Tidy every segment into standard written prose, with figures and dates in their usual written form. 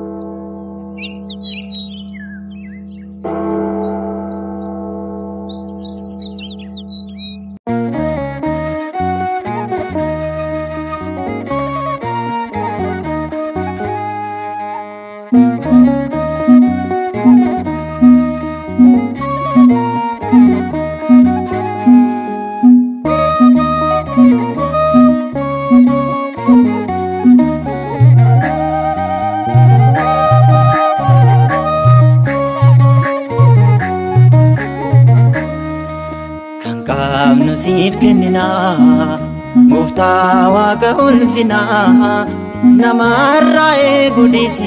Nusif kennina Muftaa Waaqa ulfinaa namarraa eegudhiisi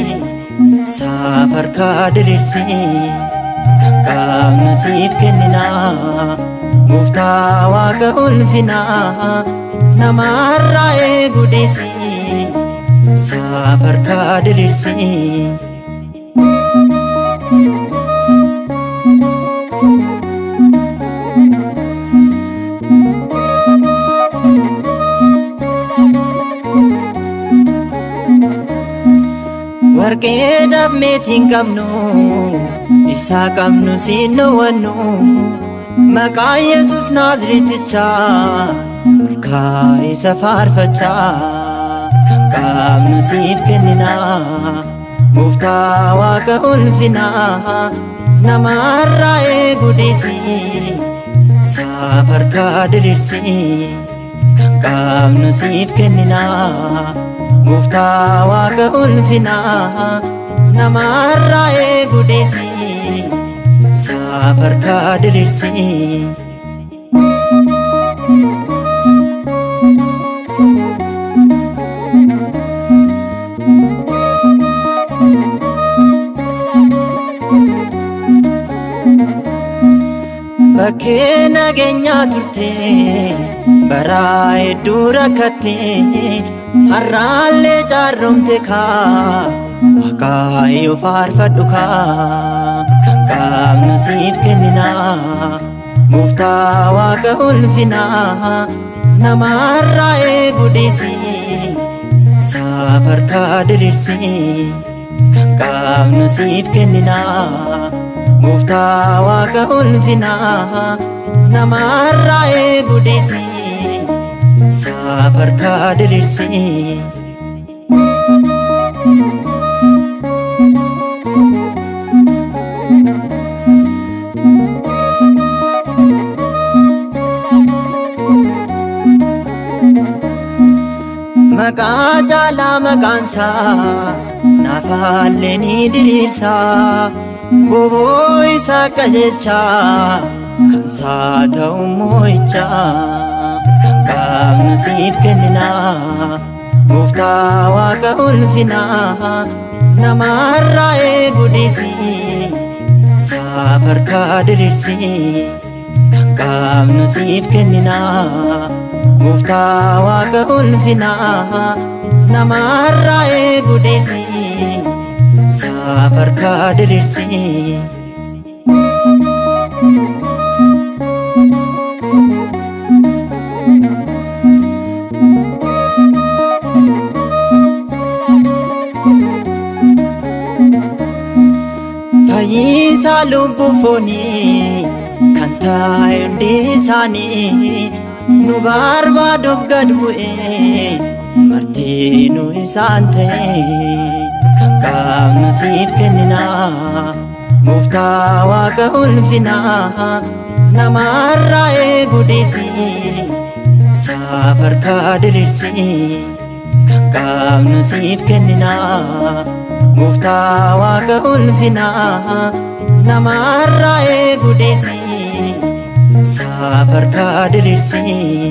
safarkaa diriirsi kan nusif kennina Muftaa Waaqa ulfinaa namarraa eegudhiisi safarkaa diriirsi Warqee meetiin qabnu isa qabnu sinno wannu maqaa Yesuus Naazreetichaa maqaa isa faarfachaa kan qabnu siif kennina Muftaa Waaqa ulfinaa namarraa eegudhiisi safarkaa diriirsi kan qabnu siif kennina Muftaa Waaqa ulfinaa namarraa eegudhiisi safarkaa diriirsi bakkee nageenyaa turte baraa hedduu rakkatte har'aallee jaarromte kaa Waaqayyo faarfadhu kaa kan qabnu siif kennina Muftaa Waaqa ulfinaa namarraa eegudhiisi safarkaa diriirsi kan qabnu siif kennina Muftaa Waaqa ulfinaa namarraa eegudhiisi safarkaa diriirsi maqaa jaalaa maqaansaa naafaallee ni diriirsa goboo isaa qajeelchaa kan isaa ta'u moo'ichaa kan qabnu siif kennina Muftaa Waaqa ulfinaa namarraa eegudhiisi safarkaa diriirsi kan qabnu siif kennina Muftaa Waaqa ulfinaa namarraa eegudhiisi safarkaa diriirsi fayyisaa lubbuu foonii kan taa'e hundi isaanii nu barbaaduuf gad bu'ee martiinu isaan ta'e kan qabnu siif kennina Muftaa Waaqa ulfinaa namarraa eegudhiisi safarkaa diriirsi kan qabnu siif kennina Muftaa Waaqa ulfinaa namarraa eegudhiisi safarkaa diriirsi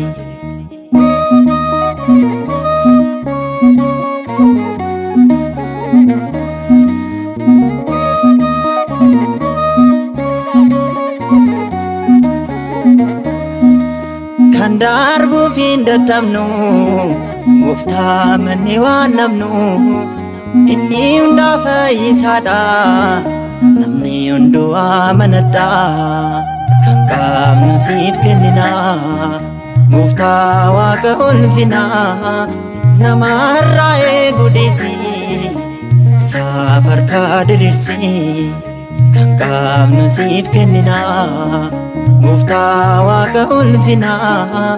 kan darbuuf hin dadhabnu Muftaa manni waan namnu inni hundaa fayyisaadha namni hunduu amanadha kan qabnu siif kennina Muftaa Waaqa ulfinaa namarraa eegudhiisi Safarkaa diriirsee kan qaabnu siif kenninaa Gooftaa Waaqa ulfinaa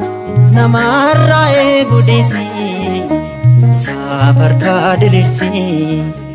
namarraa eegu dhiisee Safarkaa diriirsee